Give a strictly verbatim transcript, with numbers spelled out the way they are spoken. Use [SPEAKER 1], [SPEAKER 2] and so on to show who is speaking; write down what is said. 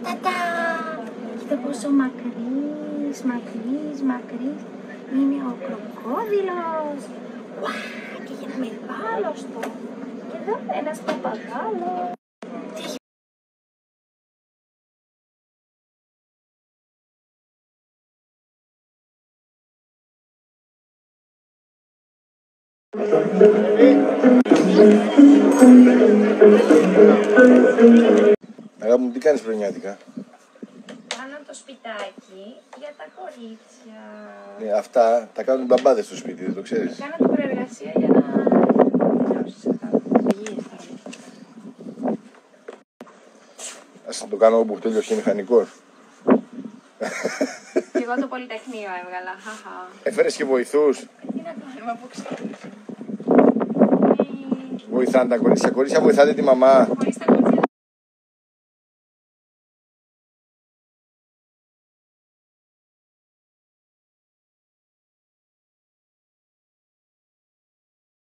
[SPEAKER 1] Τατά! Κοίτα πόσο μακρύς, μακρύς, μακρύς είναι ο κροκόδιλος. Ουά, και για μεγάλος το. Και εδώ ένας παπαγάλος.
[SPEAKER 2] Αγάπη μου, τι κάνεις πρωινιάτικα?
[SPEAKER 1] Κάνω το σπιτάκι για τα κορίτσια.
[SPEAKER 2] Ε, αυτά τα κάνουν οι μπαμπάδες στο σπίτι, δεν το ξέρεις?
[SPEAKER 1] Κάνω την προεργασία για να τελειώσεις αυτά.
[SPEAKER 2] Ας το κάνω όπου τέλειωσε και μηχανικός.
[SPEAKER 1] Και εγώ το Πολυτεχνείο έβγαλα, χαχα.
[SPEAKER 2] Έφερες και βοηθούς.
[SPEAKER 1] Τι να κάνουμε από ξύπνηση.
[SPEAKER 2] Βοηθάνε τα κορίτσια. Κορίτσια, βοηθάτε τη μαμά.
[SPEAKER 1] Χωρίς τα